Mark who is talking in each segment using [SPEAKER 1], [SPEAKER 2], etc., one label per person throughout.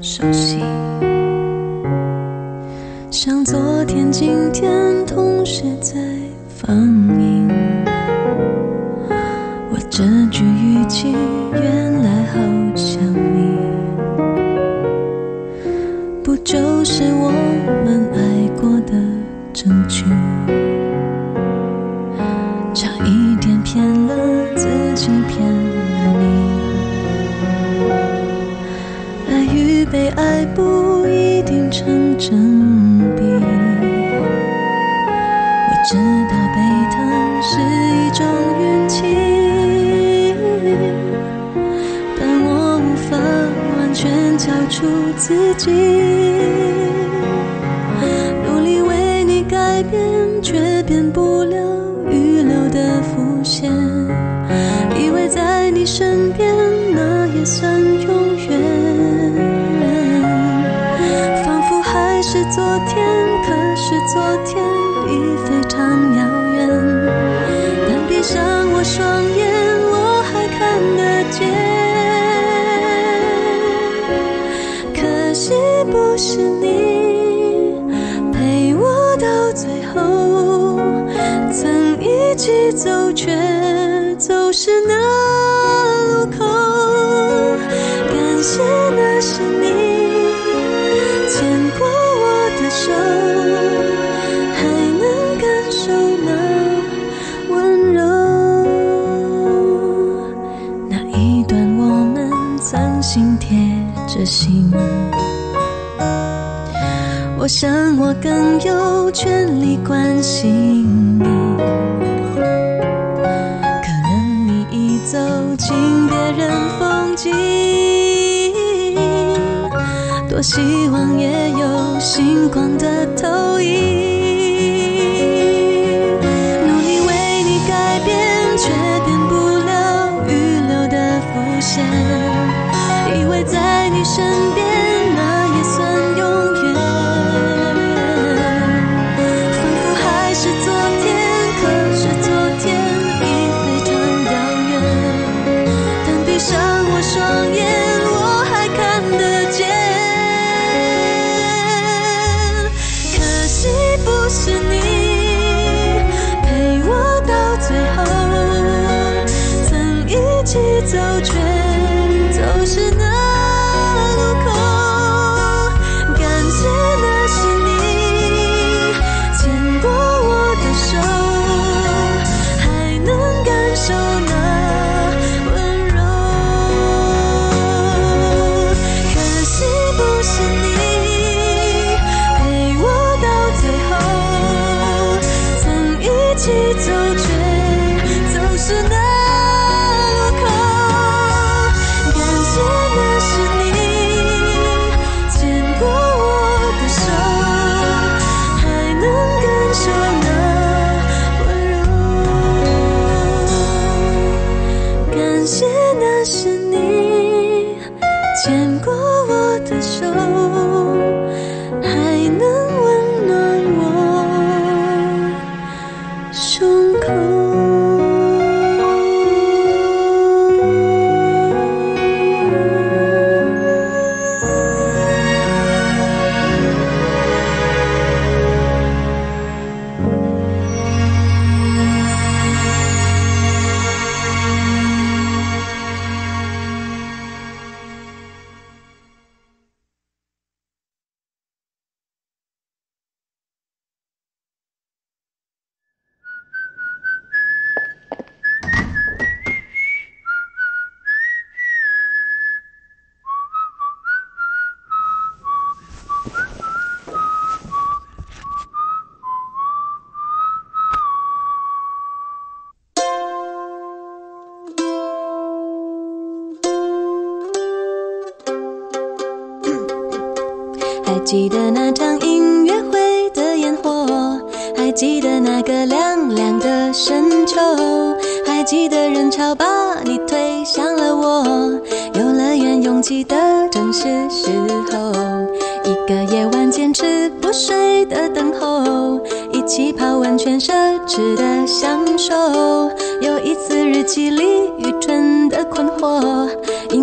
[SPEAKER 1] 熟悉，像昨天今天同时在放映。我这句语气原来好像你，不就是我们爱过的证据？差一点骗了自己，骗了你。爱与被爱不一定成正比，我知道被疼是一种运气，但我无法完全交出自己，努力为你改变，却变不了预留的伏线，以为在你身边那也算永远，仿佛还是昨天，可是昨天已非常遥远，但闭上我双眼，我还看得见。可惜不是你陪我到最后，曾一起走，却走失那路口。感谢那是你牵过我的手，还能感受那温柔。那一段我们曾心贴着心，我想我更有权利关心你，可能你已走进别人风景，多希望也有星光的投影，努力为你改变，却变不了预留的伏线，以为在你身边那也算永远，仿佛还是昨天，可是昨天已非常遥远，但闭上我双眼，我还看得见。可惜不是你陪我到最后，曾一起走，却走失那路口。感谢那是你牵过我的手，还能感受那温柔。可惜不是你陪我到最后，曾一起走，却走失那路口。感谢那是你牵过我的手，还能感受那温柔。感谢那是你牵过我的手，还能温暖我胸口。还记得那场音乐会的烟火，还记得那个凉凉的深秋，还记得人潮把你推向了我，游乐园拥挤的正是时候，一个夜晚坚持不睡的等候，一起泡温泉奢侈的享受，有一次日记里愚蠢的困惑，因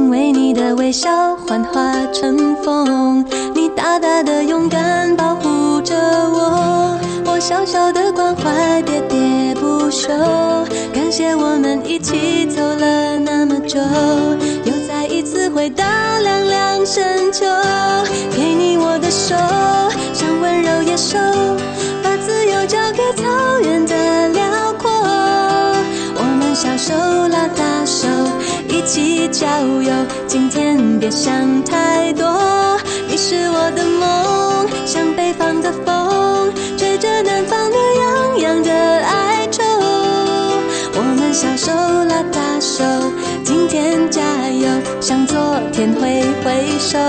[SPEAKER 1] 因为你的微笑幻化成风，你大大的勇敢保护着我，我小小的关怀喋喋不休。感谢我们一起走了那么久，又再一次回到凉凉深秋。给你我的手，像温柔野兽，把自由交给草原的辽阔。我们小手拉大手，一起郊游，今天别想太多。你是我的梦，像北方的风，吹着南方暖洋洋的哀愁。我们小手拉大手，今天加油，向昨天挥挥手。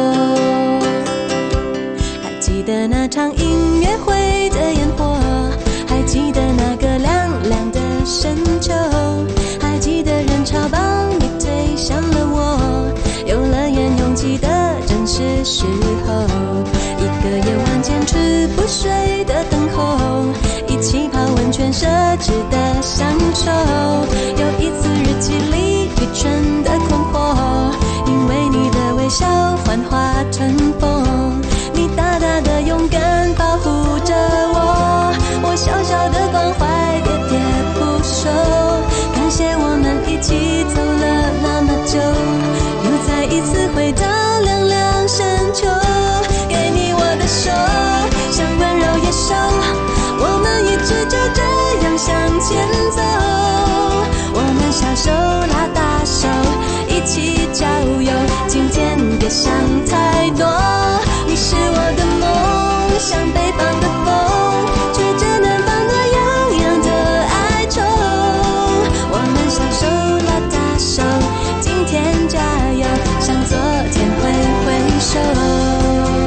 [SPEAKER 1] 还记得那场音乐会的烟火，还记得那个凉凉的深秋，还记得人潮把你推向了我，游乐园拥挤的正是时候，一个夜晚坚持不睡的等候，一起泡温泉奢侈的享受。有一次日记里愚蠢的困惑，因为你的微笑幻化成风，你大大的勇敢保护着我，我小小的关怀喋喋不休。感谢我们一起走了那么久，又再一次回到凉凉深秋。给你我的手，像温柔野兽，我们一直就这样向前走。我们小手拉大手，一起郊游，今天别想太多。你是我的梦，像北方的风，吹着南方暖洋洋的哀愁。我们小手拉大手，今天加油，向昨天挥挥手。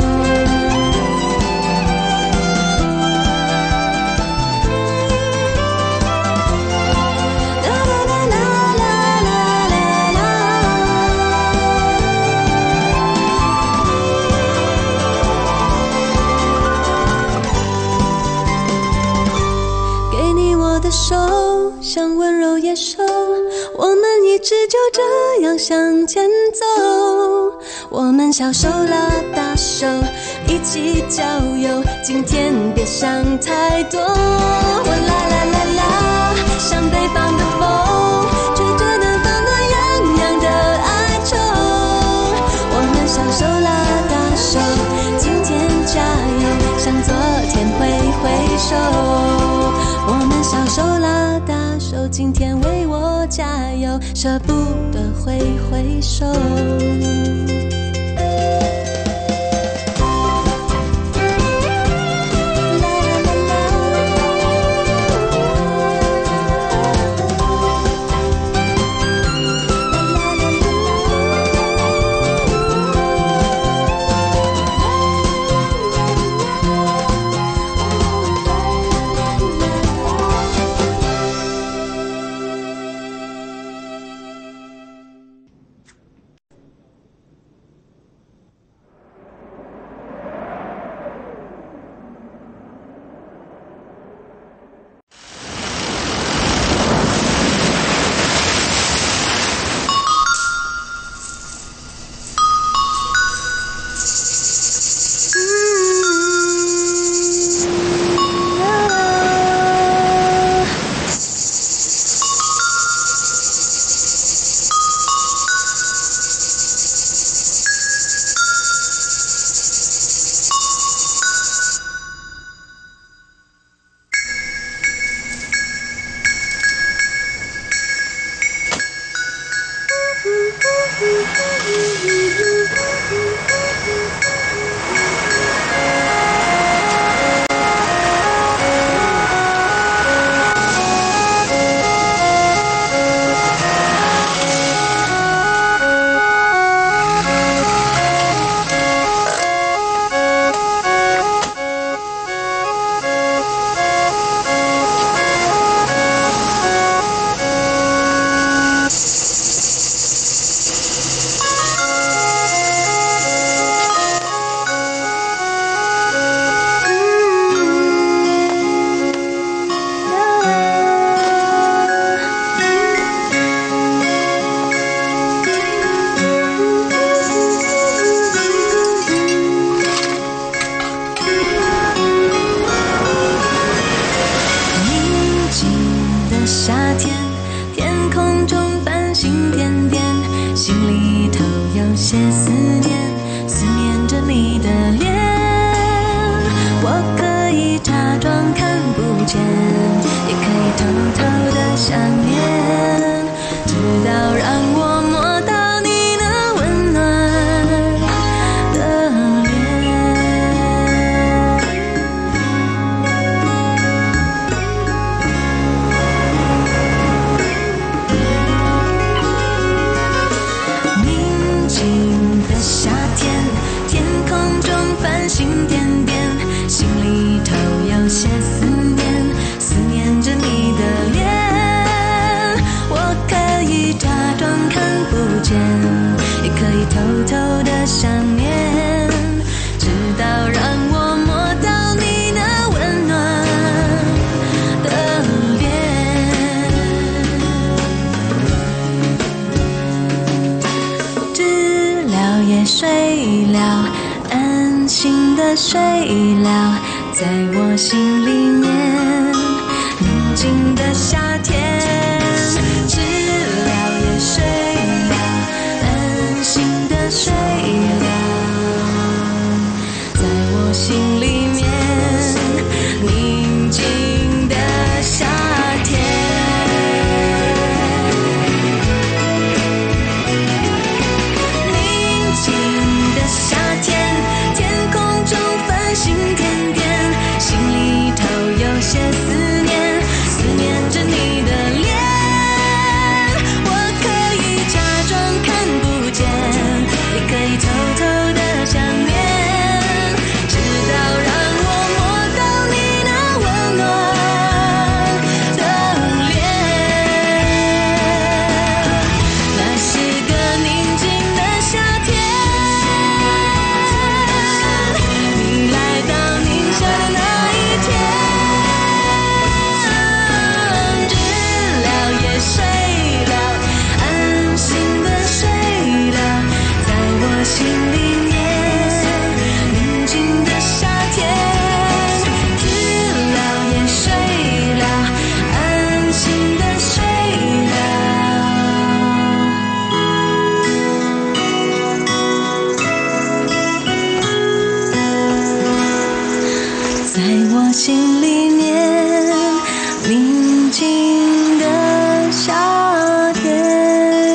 [SPEAKER 1] 手像温柔野兽，我们一直就这样向前走。我们小手拉大手，一起郊游，今天别想太多。我啦啦啦啦，像北方的风，吹着南方暖洋洋的哀愁。我们小手拉大手，今天加油，向昨天挥挥手。我们小手拉大手，今天为我加油，舍不得挥挥手。 的睡了，在我心里面宁静的夏天，知了也睡了，安心的睡了，在我心里面宁静的夏天。宁静的夏天，天空中繁星点点，心里头有些思念，思念着你的脸。我可以假装看不见，也可以偷偷的想念，直到让我摸到你那温暖的脸。那是个宁静的夏天，你来到宁夏的那一天，知了也睡了，安心的睡了，在我心里面宁静的夏天，知了也睡了，安心的睡了，在我心里面宁静的夏天。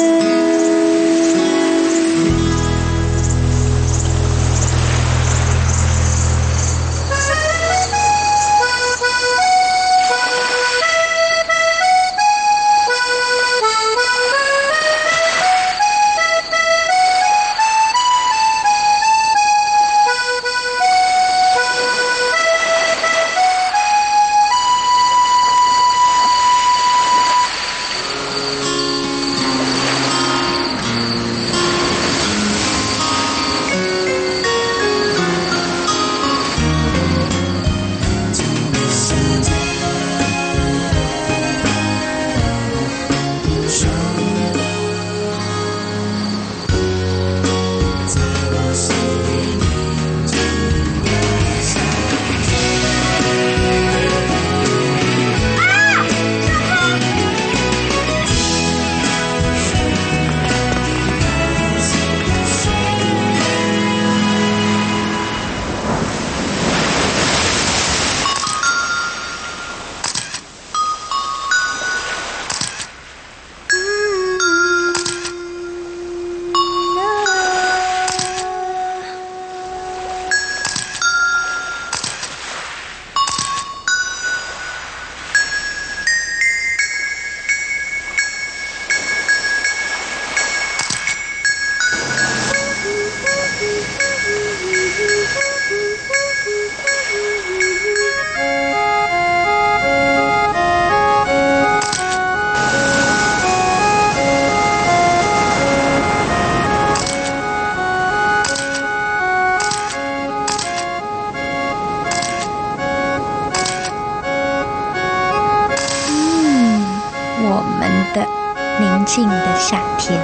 [SPEAKER 2] 我们的宁静的夏天。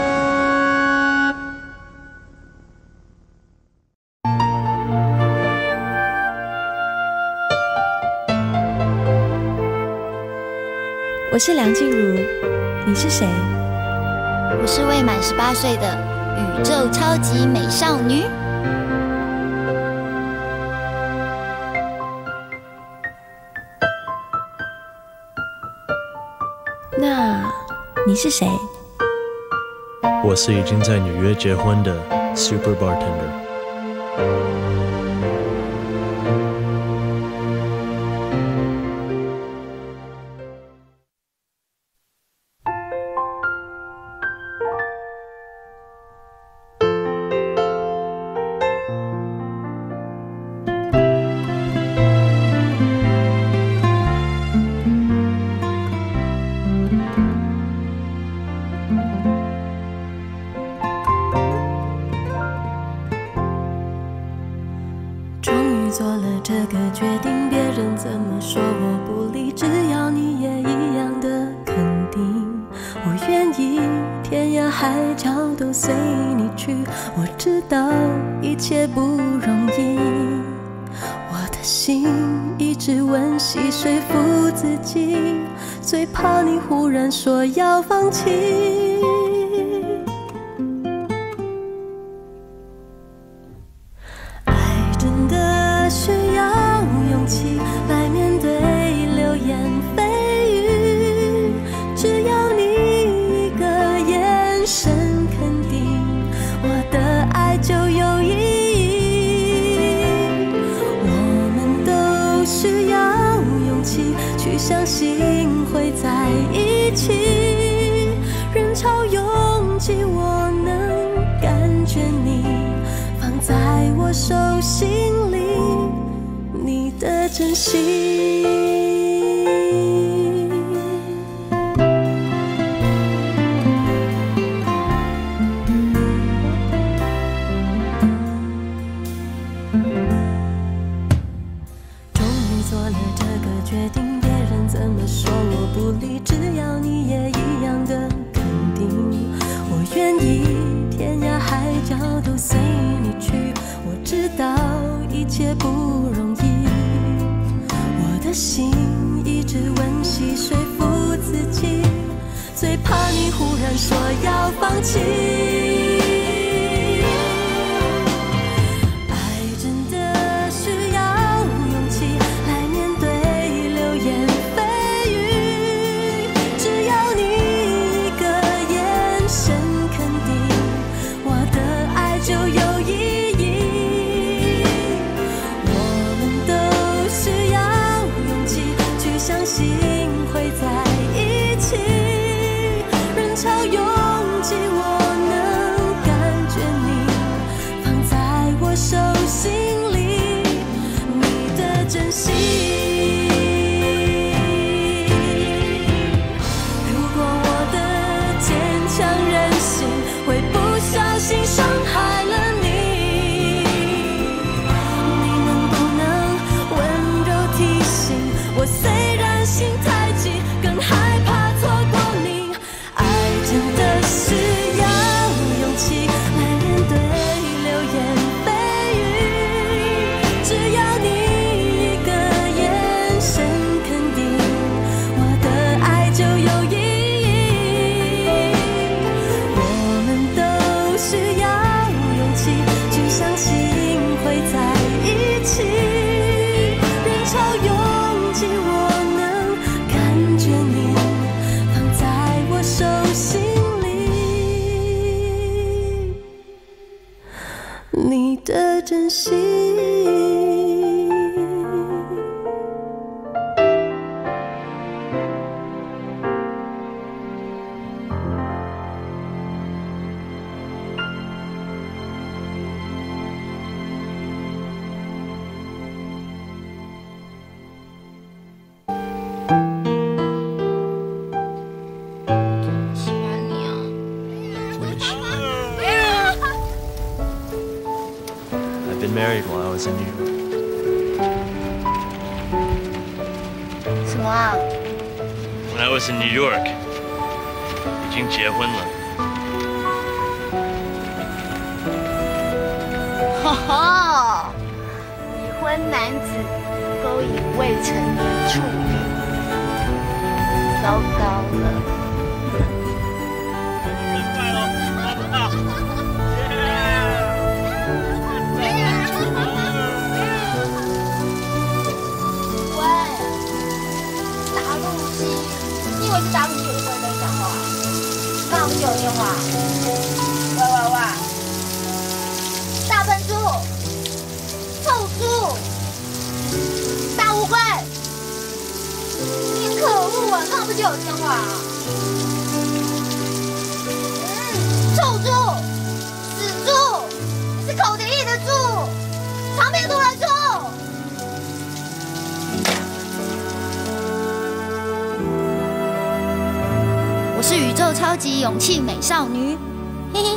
[SPEAKER 3] 我是梁静茹，你是谁？
[SPEAKER 4] 我是未满18岁的宇宙超级美少女。
[SPEAKER 3] 那你是谁？
[SPEAKER 5] 我是已经在纽约结婚的 Super Bartender。
[SPEAKER 1] 做了这个决定，别人怎么说我不理，只要你也一样的肯定，我愿意天涯海角都随你去。我知道一切不容易， 心一直温习说服自己，最怕你忽然说要放弃。爱真的需要勇气来面对流言蜚语，只要你一个眼神肯定，我的爱就有意义。我们都需要勇气去相信会在一起，人潮拥挤我能感觉你放在我手心里，你的真心。终于做了这个决定，别人怎么说我不理，只要你也一样的肯定，我愿意天涯海角都随你去。我知道一切不容易，我的心一直温习说服自己，最怕你忽然说要放弃。爱真的需要勇气来面对流言蜚语，只要你一个眼神肯定，我的爱就有意义。我们都需要勇气去相信会在一起，人潮拥挤我能感觉你放在我手心里，你的真心。如果我的坚强任性会不小心伤害了你，你能不能温柔提醒我，虽然心太急，更害怕错过你。爱真的需要勇气来面对流言蜚语，只要你一个眼神肯定，我的爱就有意义。我们都需要勇气去相信会在一起，人潮拥挤我能感觉你放在我手心里，你的真心。
[SPEAKER 4] 喜欢你啊！
[SPEAKER 5] 我也喜欢你。I've been married while I was in New York.
[SPEAKER 4] 什么啊？
[SPEAKER 5] When I was in New York, 已经结婚了。
[SPEAKER 4] 吼吼！已婚男子勾引未成年处女，糟糕了！喂，打陆西，你以为是打陆西我就不会跟你讲话？你干嘛不接我电话？喂，大笨猪，臭猪，大乌龟，你可恶啊！干嘛不接我电话啊？臭猪，死猪，你是口蹄疫的猪，长病毒的猪。我是宇宙超级勇气美少女，嘿嘿。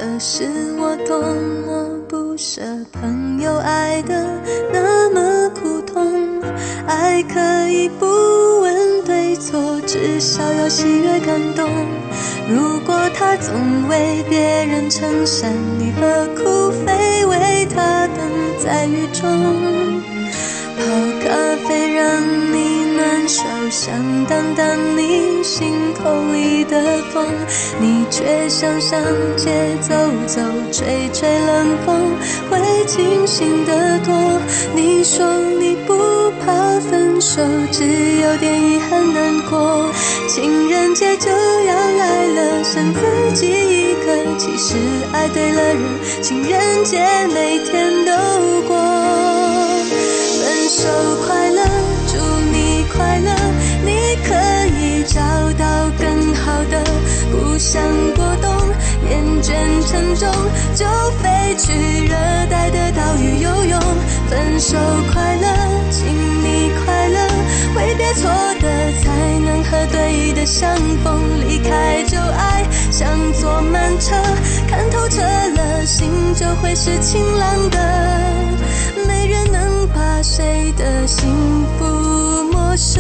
[SPEAKER 1] 可是我多么不舍朋友爱的那么苦痛，爱可以不问对错，至少要喜悦感动。如果他总为别人撑伞，你何苦非为他等在雨中？泡咖啡让你暖手，想挡挡你心口里的风，你却想上街走走，吹吹冷风，会清醒得多。你说你不怕分手，只有点遗憾难过。情人节就要来了，剩自己一个，其实爱对了人，情人节每天都过。分手快乐，祝你快乐，你可以找到更好的。不想过冬，厌倦沉重，就飞去热带的岛屿游泳。分手快乐，请你快乐，挥别错的才能和对的相逢。离开旧爱像坐慢车，看透彻了，心就会是晴朗的。没人能把谁的幸福没收，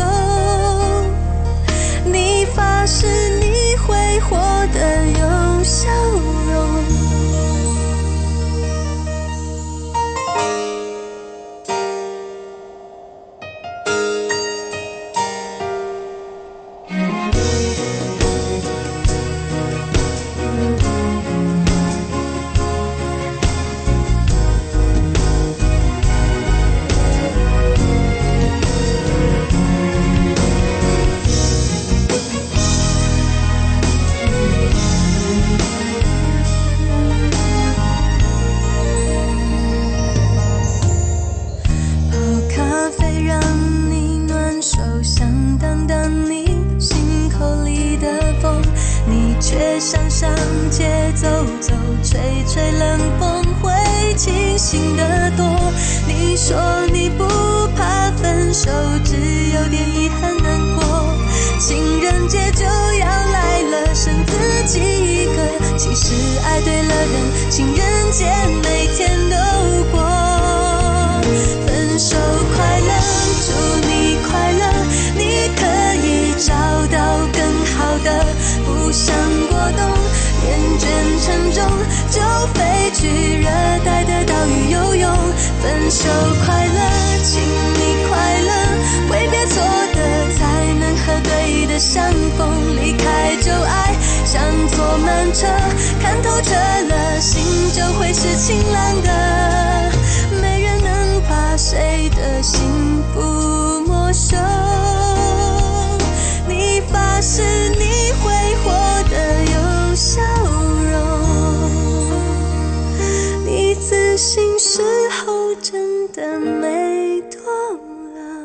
[SPEAKER 1] 你发誓你会活得有笑容。却想上街走走，吹吹冷风，会清醒得多。你说你不怕分手，只有点遗憾难过。情人节就要来了，剩自己一个，其实爱对了人，情人节每天都过。分手快乐，祝你快乐，你可以找到更好的。不想过冬，厌倦沉重，就飞去热带的岛屿游泳。分手快乐，请你快乐，挥别错的才能和对的相逢。离开旧爱像坐慢车，看透彻了，心就会是晴朗的。没人能把谁的幸福没收，你发誓你会活得有笑容，你自信时候真的美多了。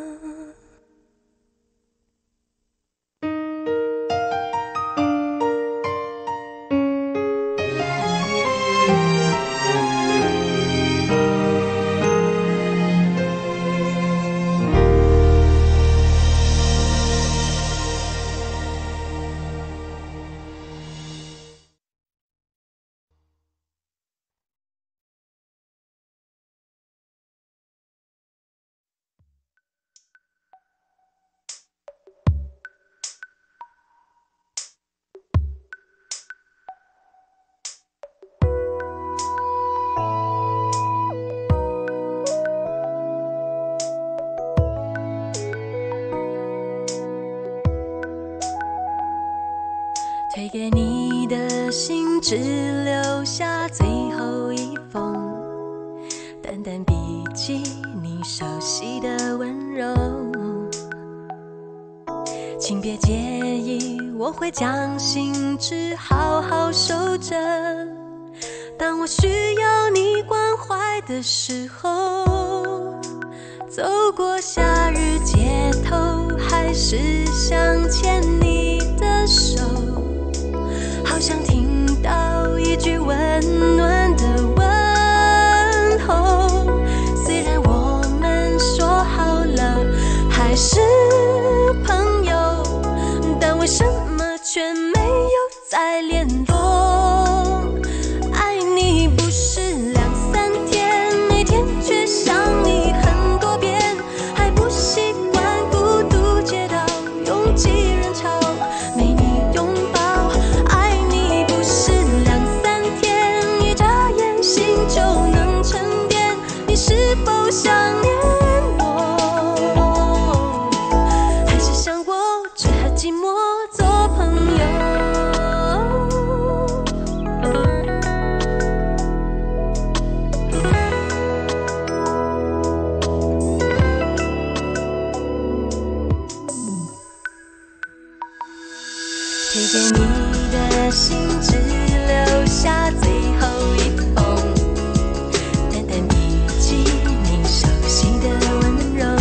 [SPEAKER 1] 推给你的信只留下最后一封，淡淡笔记你熟悉的温柔，请别介意，我会将信纸好好收着，当我需要你关怀的时候。走过夏日街头，还是想牵你的手，好想听到一句温暖的问候。虽然我们说好了还是朋友，但为什么却没有再联络？爱谢你的信，只留下最后一封，淡淡笔记你熟悉的温柔。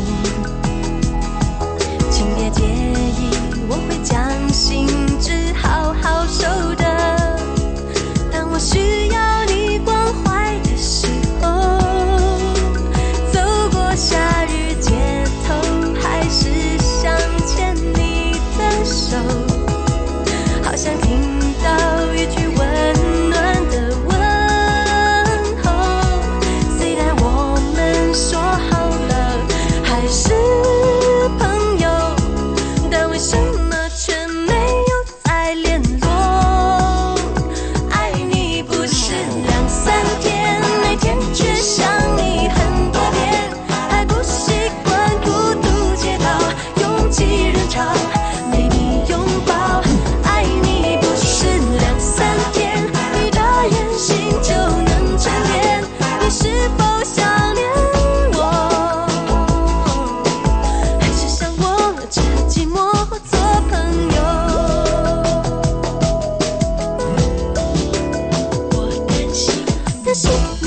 [SPEAKER 1] 请别介意，我会将信纸好好收的。当我需要你关怀的时候，走过夏日街头，还是想牵你的手，好想听到一句温暖的问候。虽然我们说好了还是朋友，但为什么却没有再联络？爱你不是两三天，每天却想你很多遍，还不习惯孤独街道，拥挤人潮，没你拥抱。爱你不是两三天，一眨眼心就能沉淀。你是否想念我？还是像我这寂寞做朋友？我担心。